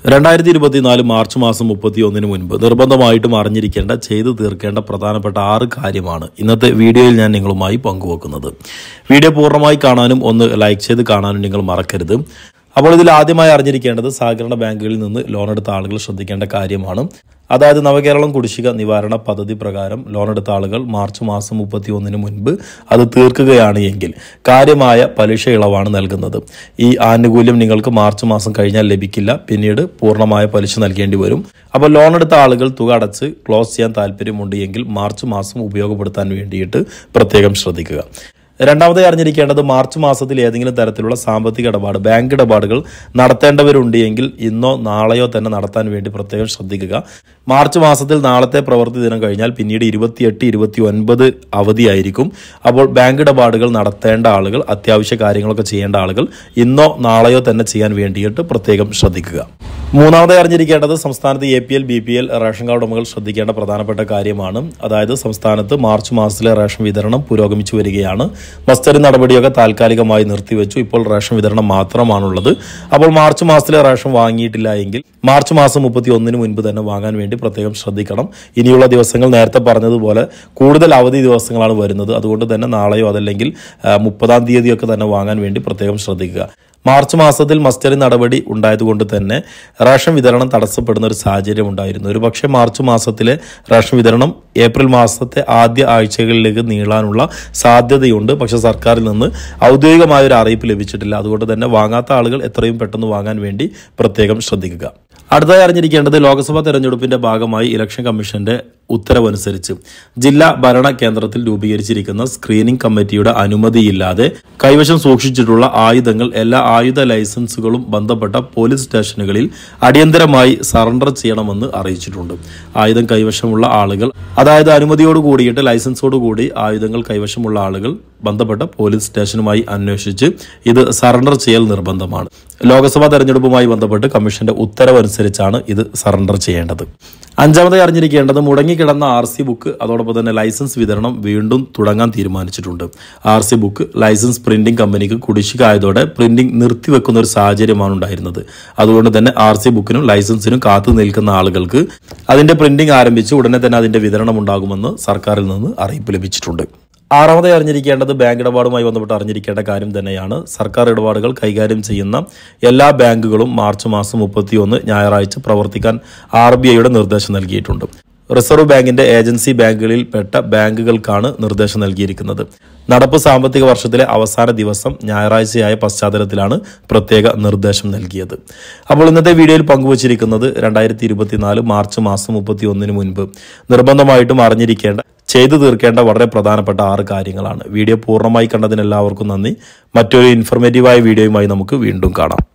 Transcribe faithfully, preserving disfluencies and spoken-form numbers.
രണ്ടായിരത്തി ഇരുപത്തിനാല് മാർച്ച് മാസം മുപ്പത്തി ഒന്നിന് മുൻപ് നിർബന്ധമായിട്ടും അറിഞ്ഞിരിക്കേണ്ട ചെയ്തു തീർക്കേണ്ട പ്രധാനപ്പെട്ട ആറ് കാര്യമാണ് ഇന്നത്തെ വീഡിയോയിൽ ഞാൻ നിങ്ങളുമായി പങ്കുവെക്കുന്നത്. വീഡിയോ പൂർണ്ണമായി കാണാനും ഒന്ന് ലൈക്ക് ചെയ്ത് കാണാനും നിങ്ങൾ മറക്കരുത്. അപ്പോൾ ഇതിൽ ആദ്യമായി അറിഞ്ഞിരിക്കേണ്ടത് സഹകരണ ബാങ്കുകളിൽ നിന്ന് ലോൺ എടുത്ത ആളുകൾ ശ്രദ്ധിക്കേണ്ട കാര്യമാണ്. അതായത് നവകേരളം കുടിശ്ശിക നിവാരണ പദ്ധതി പ്രകാരം ലോൺ എടുത്ത ആളുകൾ മാർച്ച് മാസം മുപ്പത്തി ഒന്നിന് മുൻപ് അത് തീർക്കുകയാണ് എങ്കിൽ കാര്യമായ പലിശ ഇളവാണ് നൽകുന്നത്. ഈ ആനുകൂല്യം നിങ്ങൾക്ക് മാർച്ച് മാസം കഴിഞ്ഞാൽ ലഭിക്കില്ല, പിന്നീട് പൂർണ്ണമായ പലിശ നൽകേണ്ടി വരും. അപ്പോൾ ലോൺ എടുത്ത ആളുകൾ തുക അടച്ച് ക്ലോസ് ചെയ്യാൻ താല്പര്യമുണ്ട് എങ്കിൽ മാർച്ച് മാസം ഉപയോഗപ്പെടുത്താൻ വേണ്ടിയിട്ട് പ്രത്യേകം ശ്രദ്ധിക്കുക. രണ്ടാമതായി അറിഞ്ഞിരിക്കേണ്ടത് മാർച്ച് മാസത്തിൽ ഏതെങ്കിലും തരത്തിലുള്ള സാമ്പത്തിക ഇടപാട് ബാങ്ക് ഇടപാടുകൾ നടത്തേണ്ടവരുണ്ട് എങ്കിൽ ഇന്നോ നാളെയോ തന്നെ നടത്താൻ വേണ്ടി പ്രത്യേകം ശ്രദ്ധിക്കുക. മാർച്ച് മാസത്തിൽ നാളത്തെ പ്രവൃത്തി ദിനം കഴിഞ്ഞാൽ പിന്നീട് ഇരുപത്തിയെട്ട് ഇരുപത്തി ഒൻപത് അവധിയായിരിക്കും. അപ്പോൾ ബാങ്ക് ഇടപാടുകൾ നടത്തേണ്ട ആളുകൾ, അത്യാവശ്യ കാര്യങ്ങളൊക്കെ ചെയ്യേണ്ട ആളുകൾ ഇന്നോ നാളെയോ തന്നെ ചെയ്യാൻ വേണ്ടിയിട്ട് പ്രത്യേകം ശ്രദ്ധിക്കുക. മൂന്നാമതായി അറിഞ്ഞിരിക്കേണ്ടത് സംസ്ഥാനത്ത് A P L B P L ration card ഉടമകൾ ശ്രദ്ധിക്കേണ്ട പ്രധാനപ്പെട്ട കാര്യമാണ്. അതായത് സംസ്ഥാനത്ത് മാർച്ച് മാസത്തിലെ റേഷൻ വിതരണം പുരോഗമിച്ചു വരികയാണ്. മസ്റ്ററി നടപടിയൊക്കെ താൽക്കാലികമായി നിർത്തിവെച്ചു. ഇപ്പോൾ റേഷൻ വിതരണം മാത്രമാണുള്ളത്. അപ്പോൾ മാർച്ച് മാസത്തിലെ റേഷൻ വാങ്ങിയിട്ടില്ല എങ്കിൽ മാർച്ച് മാസം മുപ്പത്തി ഒന്നിന് മുൻപ് തന്നെ വാങ്ങാൻ വേണ്ടി പ്രത്യേകം ശ്രദ്ധിക്കണം. ഇനിയുള്ള ദിവസങ്ങൾ നേരത്തെ പറഞ്ഞതുപോലെ കൂടുതൽ അവധി ദിവസങ്ങളാണ് വരുന്നത്. അതുകൊണ്ട് തന്നെ നാളെയോ അതല്ലെങ്കിൽ മുപ്പതാം തീയതിയൊക്കെ തന്നെ വാങ്ങാൻ വേണ്ടി പ്രത്യേകം ശ്രദ്ധിക്കുക. മാർച്ച് മാസത്തിൽ മസ്റ്ററി നടപടി ഉണ്ടായതുകൊണ്ട് തന്നെ റേഷൻ വിതരണം തടസ്സപ്പെടുന്ന ഒരു സാഹചര്യം ഉണ്ടായിരുന്നു. ഒരു പക്ഷേ മാർച്ച് മാസത്തിലെ റേഷൻ വിതരണം ഏപ്രിൽ മാസത്തെ ആദ്യ ആഴ്ചകളിലേക്ക് നീളാനുള്ള സാധ്യതയുണ്ട്. പക്ഷേ സർക്കാരിൽ നിന്ന് ഔദ്യോഗികമായ ഒരു അറിയിപ്പ് ലഭിച്ചിട്ടില്ല. അതുകൊണ്ട് തന്നെ വാങ്ങാത്ത ആളുകൾ എത്രയും പെട്ടെന്ന് വാങ്ങാൻ വേണ്ടി പ്രത്യേകം ശ്രദ്ധിക്കുക. അടുത്തതായി അറിഞ്ഞിരിക്കേണ്ടത് ലോക്സഭാ തെരഞ്ഞെടുപ്പിന്റെ ഭാഗമായി ഇലക്ഷൻ കമ്മീഷന്റെ ഉത്തരവനുസരിച്ച് ജില്ലാ ഭരണ കേന്ദ്രത്തിൽ രൂപീകരിച്ചിരിക്കുന്ന സ്ക്രീനിംഗ് കമ്മിറ്റിയുടെ അനുമതിയില്ലാതെ കൈവശം സൂക്ഷിച്ചിട്ടുള്ള ആയുധങ്ങൾ എല്ലാ ആയുധ ലൈസൻസുകളും ബന്ധപ്പെട്ട പോലീസ് സ്റ്റേഷനുകളിൽ അടിയന്തരമായി സറണ്ടർ ചെയ്യണമെന്ന് അറിയിച്ചിട്ടുണ്ട്. ആയുധം കൈവശമുള്ള ആളുകൾ, അതായത് അനുമതിയോട് കൂടിയിട്ട് ലൈസൻസോട് കൂടി ആയുധങ്ങൾ കൈവശമുള്ള ആളുകൾ ബന്ധപ്പെട്ട പോലീസ് സ്റ്റേഷനുമായി അന്വേഷിച്ച് ഇത് സറണ്ടർ ചെയ്യൽ നിർബന്ധമാണ്. ലോക്സഭാ തെരഞ്ഞെടുപ്പുമായി ബന്ധപ്പെട്ട് കമ്മീഷന്റെ ഉത്തരവനുസരിച്ചാണ് ഇത് സറണ്ടർ ചെയ്യേണ്ടത്. അഞ്ചാമതായി അറിഞ്ഞിരിക്കേണ്ടത് മുടങ്ങിക്കിടന്ന ആർ സി ബുക്ക് അതോടൊപ്പം തന്നെ ലൈസൻസ് വിതരണം വീണ്ടും തുടങ്ങാൻ തീരുമാനിച്ചിട്ടുണ്ട്. R C book licence printing കമ്പനിക്ക് കുടിശ്ശിക ആയതോടെ പ്രിന്റിംഗ് നിർത്തിവെക്കുന്ന ഒരു സാഹചര്യമാണ് ഉണ്ടായിരുന്നത്. അതുകൊണ്ട് തന്നെ ആർ സി ബുക്കിനും ലൈസൻസിനും കാത്തു നിൽക്കുന്ന ആളുകൾക്ക് അതിന്റെ പ്രിന്റിംഗ് ആരംഭിച്ച് ഉടനെ തന്നെ അതിന്റെ വിതരണം ഉണ്ടാകുമെന്ന് സർക്കാരിൽ നിന്ന് അറിയിപ്പ് ലഭിച്ചിട്ടുണ്ട്. ആറാമതായി അറിഞ്ഞിരിക്കേണ്ടത് ബാങ്ക് ഇടപാടുമായി ബന്ധപ്പെട്ട് അറിഞ്ഞിരിക്കേണ്ട കാര്യം തന്നെയാണ്. സർക്കാർ ഇടപാടുകൾ കൈകാര്യം ചെയ്യുന്ന എല്ലാ ബാങ്കുകളും മാർച്ച് മാസം മുപ്പത്തി ഒന്ന് ഞായറാഴ്ച പ്രവർത്തിക്കാൻ ആർ ബി ഐയുടെ നിർദ്ദേശം നൽകിയിട്ടുണ്ട്. റിസർവ് ബാങ്കിന്റെ ഏജൻസി ബാങ്കുകളിൽ പെട്ട ബാങ്കുകൾക്കാണ് നിർദ്ദേശം നൽകിയിരിക്കുന്നത്. നടപ്പ് സാമ്പത്തിക വർഷത്തിലെ അവസാന ദിവസം ഞായറാഴ്ചയായ പശ്ചാത്തലത്തിലാണ് പ്രത്യേക നിർദ്ദേശം നൽകിയത്. അപ്പോൾ ഇന്നത്തെ വീഡിയോയിൽ പങ്കുവച്ചിരിക്കുന്നത് രണ്ടായിരത്തി ഇരുപത്തിനാല് മാർച്ച് മാസം മുപ്പത്തി ഒന്നിന് മുൻപ് നിർബന്ധമായിട്ടും അറിഞ്ഞിരിക്കേണ്ട ചെയ്തു തീർക്കേണ്ട വളരെ പ്രധാനപ്പെട്ട ആറ് കാര്യങ്ങളാണ്. വീഡിയോ പൂർണ്ണമായി കണ്ടതിന് എല്ലാവർക്കും നന്ദി. മറ്റൊരു ഇൻഫർമേറ്റീവായ വീഡിയോയുമായി നമുക്ക് വീണ്ടും കാണാം.